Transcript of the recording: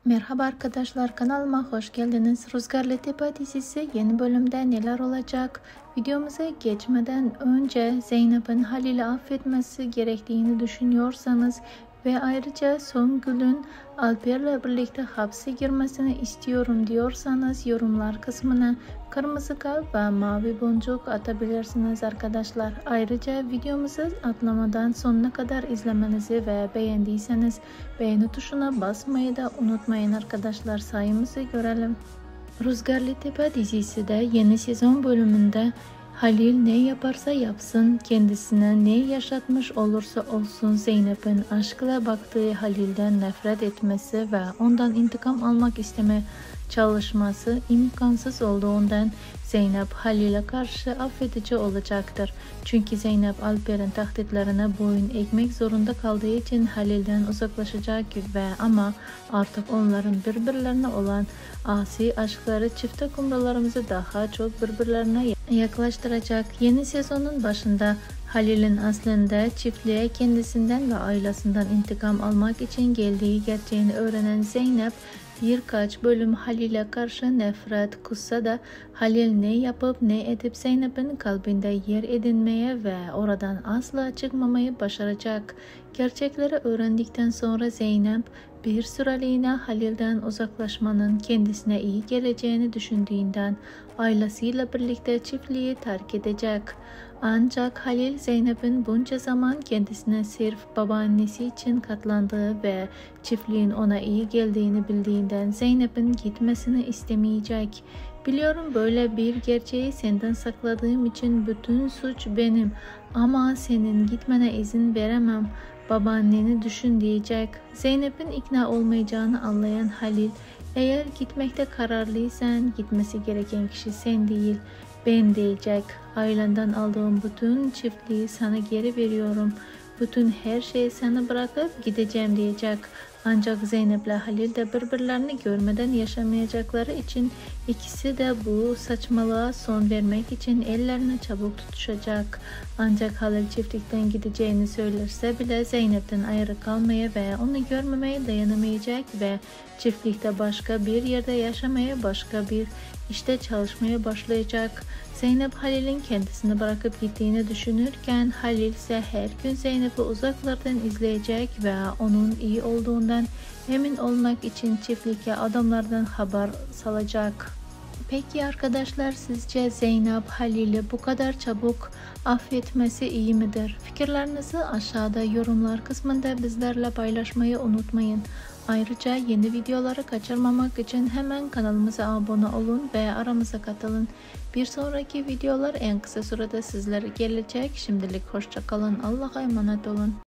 Merhaba arkadaşlar, kanalıma hoş geldiniz. Rüzgarlı Tepe dizisi yeni bölümde neler olacak? Videomuza geçmeden önce Zeynep'in Halil'i affetmesi gerektiğini düşünüyorsanız ve ayrıca Songül'ün Alper'le birlikte hapse girmesini istiyorum diyorsanız yorumlar kısmına kırmızı kalp ve mavi boncuk atabilirsiniz arkadaşlar. Ayrıca videomuzu atlamadan sonuna kadar izlemenizi ve beğendiyseniz beğeni tuşuna basmayı da unutmayın arkadaşlar, sayımızı görelim. Rüzgarlı Tepe dizisi de yeni sezon bölümünde Halil ne yaparsa yapsın, kendisine ne yaşatmış olursa olsun Zeynep'in aşkla baktığı Halil'den nefret etmesi ve ondan intikam almak isteme çalışması imkansız olduğundan Zeynep Halil'e karşı affedici olacaktır. Çünkü Zeynep Alper'in tahditlerine boyun eğmek zorunda kaldığı için Halil'den uzaklaşacak ve ama artık onların birbirlerine olan asi aşkları çifte kumrularımızı daha çok birbirlerine yaklaştıracak. Yeni sezonun başında Halil'in aslında çiftliğe kendisinden ve ailesinden intikam almak için geldiği gerçeğini öğrenen Zeynep birkaç bölüm Halil'e karşı nefret kussa da Halil ne yapıp ne edip Zeynep'in kalbinde yer edinmeye ve oradan asla çıkmamayı başaracak. Gerçekleri öğrendikten sonra Zeynep bir süreliğine Halil'den uzaklaşmanın kendisine iyi geleceğini düşündüğünden ailesiyle birlikte çiftliği terk edecek. Ancak Halil Zeynep'in bunca zaman kendisine sırf babaannesi için katlandığı ve çiftliğin ona iyi geldiğini bildiğinden Zeynep'in gitmesini istemeyecek. Biliyorum böyle bir gerçeği senden sakladığım için bütün suç benim ama senin gitmene izin veremem. Babaanneni düşün diyecek. Zeynep'in ikna olmayacağını anlayan Halil, eğer gitmekte kararlıysan gitmesi gereken kişi sen değil ben diyecek. Ailenden aldığım bütün çiftliği sana geri veriyorum. Bütün her şeyi sana bırakıp gideceğim diyecek. Ancak Zeynep ile Halil de birbirlerini görmeden yaşamayacakları için ikisi de bu saçmalığa son vermek için ellerine çabuk tutuşacak. Ancak Halil çiftlikten gideceğini söylerse bile Zeynep'ten ayrı kalmaya ve onu görmemeye dayanamayacak ve çiftlikte başka bir yerde yaşamaya, başka bir işte çalışmaya başlayacak. Zeynep Halil'in kendisini bırakıp gittiğini düşünürken Halil ise her gün Zeynep'i uzaklardan izleyecek ve onun iyi olduğundan emin olmak için çiftliğe adamlardan haber salacak. Peki arkadaşlar, sizce Zeynep Halil'i bu kadar çabuk affetmesi iyi midir? Fikirlerinizi aşağıda yorumlar kısmında bizlerle paylaşmayı unutmayın. Ayrıca yeni videoları kaçırmamak için hemen kanalımıza abone olun ve aramıza katılın. Bir sonraki videolar en kısa sürede sizlere gelecek. Şimdilik hoşça kalın. Allah'a emanet olun.